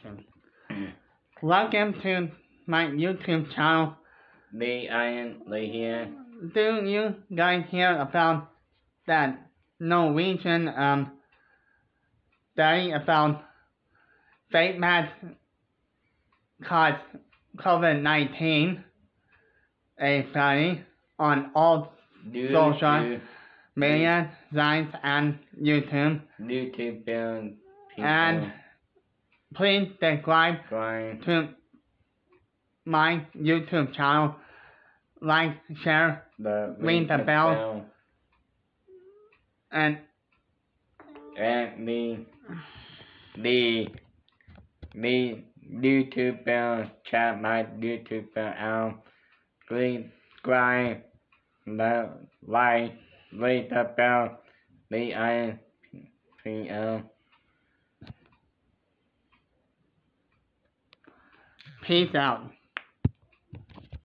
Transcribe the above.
YouTube. Welcome to my YouTube channel. Lee here. Do you guys hear about that Norwegian study about fake masks caused COVID-19? A study on all social media sites and YouTube. People. And please subscribe to my YouTube channel. Like, share, ring the bell, and the YouTube bell. Check my YouTube bell out. Please subscribe, like, ring the bell, PL. Peace out.